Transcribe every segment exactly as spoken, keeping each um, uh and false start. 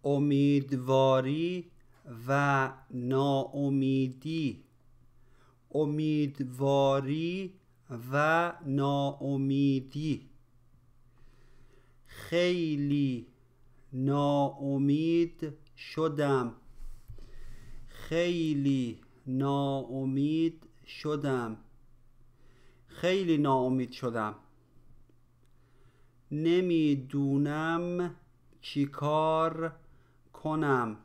امیدواری و ناامیدی، امیدواری و ناامیدی. خیلی ناامید شدم، خیلی ناامید شدم، خیلی ناامید شدم. نمیدونم چی کار کنم،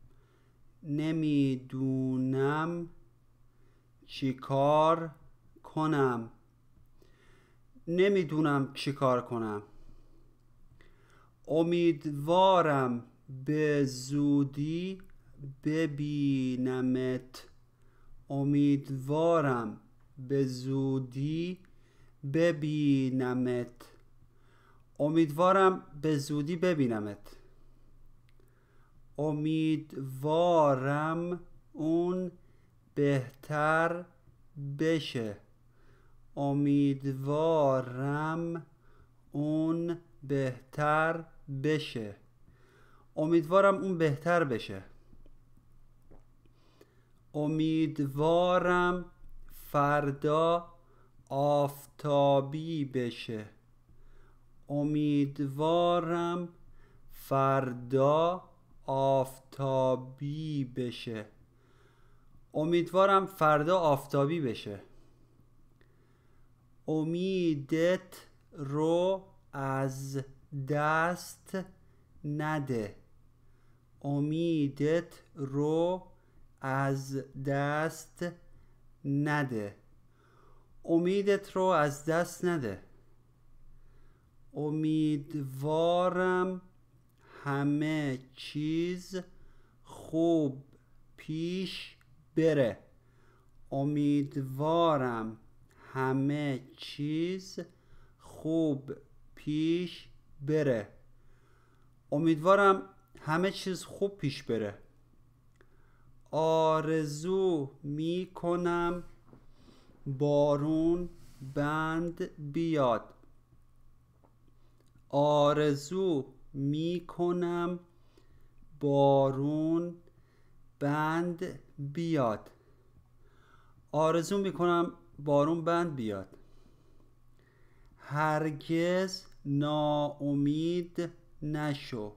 نمیدونم چی کار کنم، نمیدونم چی کار کنم. امیدوارم به زودی ببینمت، امیدوارم به زودی ببینمت، امیدوارم به زودی ببینمت. امیدوارم اون بهتر بشه، امیدوارم اون بهتر بشه، امیدوارم اون بهتر بشه. امیدوارم فردا آفتابی بشه، امیدوارم فردا آفتابی بشه، امیدوارم فردا آفتابی بشه. امیدت رو از دست نده، امیدت رو از دست نده، امیدت رو از دست نده. امیدوارم همه چیز خوب پیش بره، امیدوارم همه چیز خوب پیش بره، امیدوارم همه چیز خوب پیش بره. آرزو می کنم بارون بند بیاد، آرزو می کنم بارون بند بیاد، آرزو می کنم بارون بند بیاد. هرگز ناامید نشو،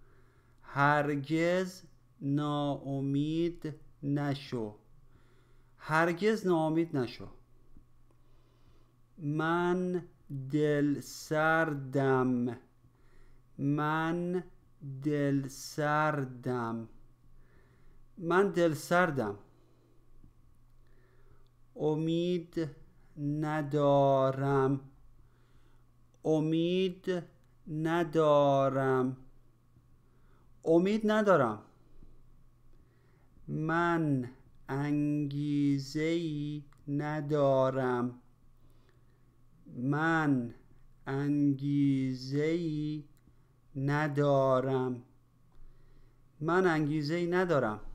هرگز ناامید نشو، هرگز ناامید نشو. من دل سردم، من دل سردم، من دل سردم. امید ندارم، امید ندارم، امید ندارم. من انگیزه‌ای ندارم، من انگیزه‌ای ندارم، من انگیزه‌ای ندارم.